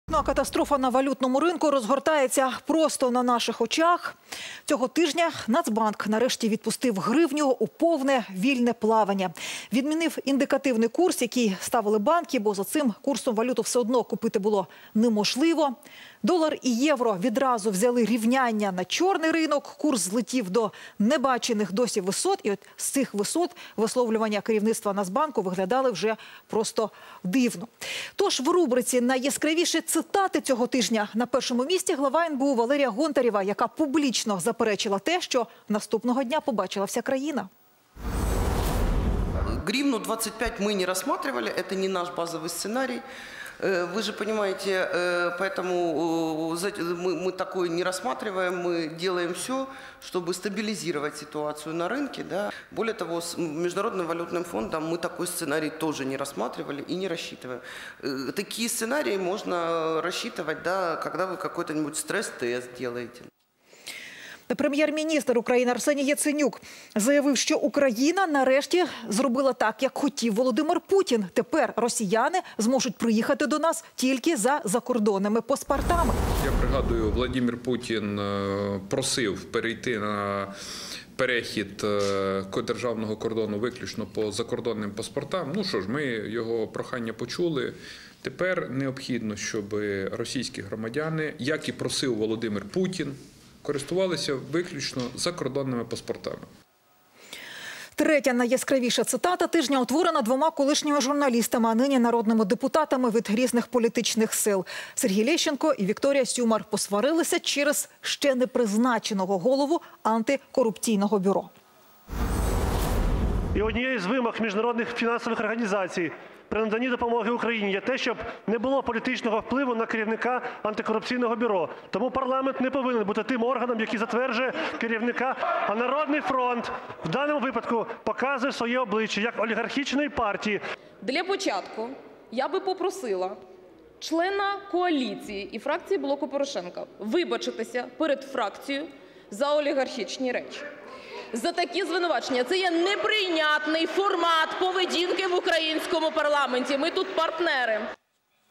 Ну, а катастрофа на валютному ринку розгортається просто на наших очах. Цього тижня Нацбанк нарешті відпустив гривню у повне вільне плавання. Відмінив індикативний курс, який ставили банки, бо за цим курсом валюту все одно купити було неможливо. Долар і євро відразу взяли рівняння на чорний ринок. Курс злетів до небачених досі висот. І от з цих висот висловлювання керівництва Нацбанку виглядали вже просто дивно. Тож в рубриці «Найяскравіші цитати цього тижня» на першому місці глава НБУ Валерія Гонтарєва, яка публічно заперечила те, що наступного дня побачила вся країна. Гривну 25 мы не рассматривали, это не наш базовый сценарий. Вы же понимаете, поэтому мы такое не рассматриваем, мы делаем все, чтобы стабилизировать ситуацию на рынке. Да. Более того, с Международным валютным фондом мы такой сценарий тоже не рассматривали и не рассчитываем. Такие сценарии можно рассчитывать, да, когда вы какой-то стресс-тест делаете. Прем'єр-міністр України Арсеній Яценюк заявив, що Україна нарешті зробила так, як хотів Володимир Путін. Тепер росіяни зможуть приїхати до нас тільки за закордонними паспортами. Я пригадую, Володимир Путін просив перейти на перехід державного кордону виключно по закордонним паспортам. Ну що ж, ми його прохання почули. Тепер необхідно, щоб російські громадяни, як і просив Володимир Путін, користувалися виключно закордонними паспортами. Третя найяскравіша цитата тижня утворена двома колишніми журналістами, а нині народними депутатами від різних політичних сил. Сергій Лещенко і Вікторія Сюмар посварилися через ще не призначеного голову антикорупційного бюро. І однією з вимог міжнародних фінансових організацій при наданні допомоги Україні є те, щоб не було політичного впливу на керівника антикорупційного бюро. Тому парламент не повинен бути тим органом, який затверджує керівника. А Народний фронт в даному випадку показує своє обличчя як олігархічної партії. Для початку я би попросила члена коаліції і фракції Блоку Порошенка вибачитися перед фракцією за олігархічні речі. За такі звинувачення. Це є неприйнятний формат поведінки в українському парламенті. Ми тут партнери.